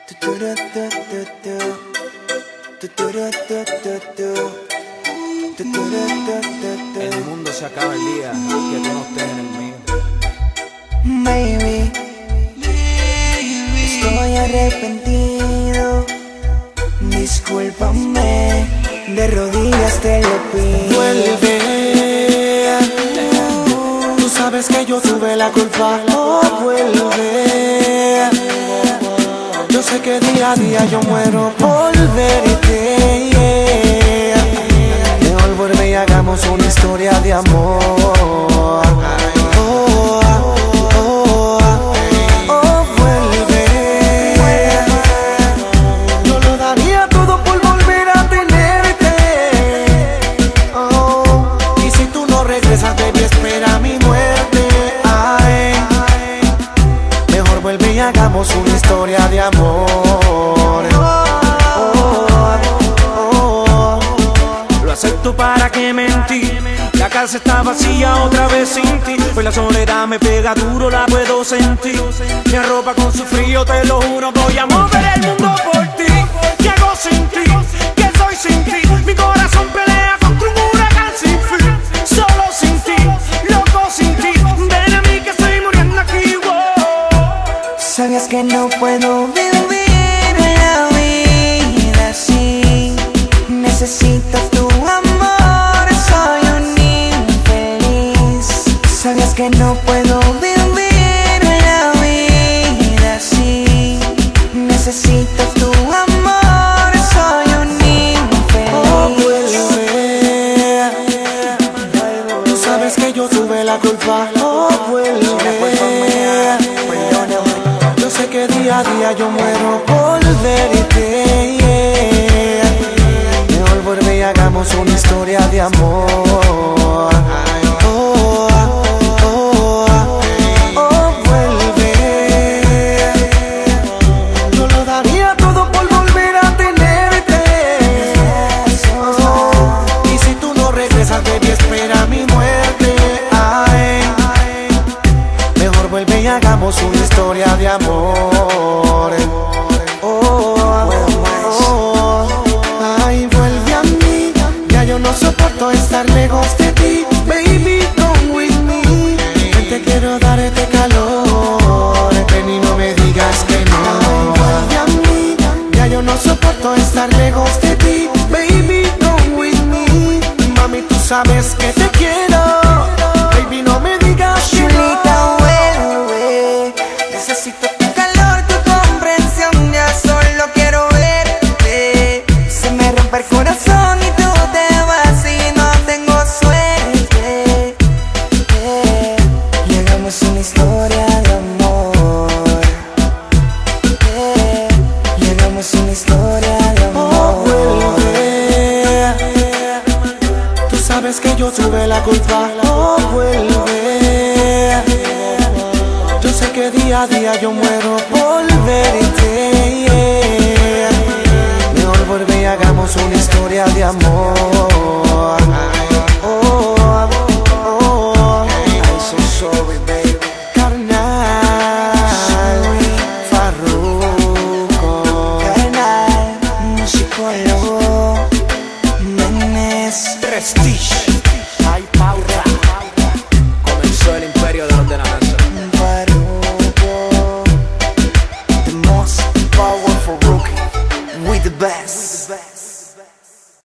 El mundo se acaba el día que tú no estés en el mío. Baby, estoy arrepentido. Discúlpame, de rodillas te lo pido. Vuelve, tú sabes que yo tuve la culpa. Oh, vuelve. Yo sé que día a día yo muero por verte, yeah. Mejor vuelve y hagamos una historia de amor. Vuelve y hagamos una historia de amor. Lo acepto, para que mentir. La casa está vacía otra vez sin ti. Pues la soledad me pega duro, la puedo sentir. Me arropa con su frío, te lo juro. Voy a mover el mundo por ti. ¿Qué hago sin ti? ¿Qué soy sin ti? Mi corazón pelea contra un huracán sin fin. Solo sin ti, loco sin ti. Ven a mí que estoy muriendo aquí, Sabías que no puedo vivir la vida así. Necesito tu amor, soy un infeliz. Sabías que no puedo vivir la vida así. Necesito tu amor, soy un infeliz. Oh, vuelve. Tú sabes que yo tuve la culpa. Oh, vuelve. Yo sé que día a día yo muero por verte, yeah. Mejor vuelve y hagamos una historia de amor. Vuelve. Yo lo daría todo por volver a tenerte. Y si tú no regresas, baby, espera mi muerte. Mejor vuelve y hagamos una historia de amor. Ay, vuelve a mí. Ya yo no soporto estar lejos de ti. Baby, come with me. Te quiero dar este calor. Ven y no me digas que no. Ay, vuelve a mí. Ya yo no soporto estar lejos de ti. Baby, come with me. Mami, tú sabes que te quiero. Baby, no me digas que no. Necesito tu calor, tu comprensión. Ya solo quiero verte. Se me rompe el corazón y tú te vas y no tengo suerte. Y hagamos una historia de amor. Y hagamos una historia de amor. Oh, vuelve. Tú sabes que yo tuve la culpa. Oh, vuelve. Yo sé que día a día yo muero por verte, yeah. Mejor vuelve y hagamos una historia de amor. I'm so sorry, baby. Carnal, Farruko, Carnal, musicólogo, Menes, Prestige. Hay pauta. Comenzó el imperio de los de la mesa. the most powerful rookie, we the best.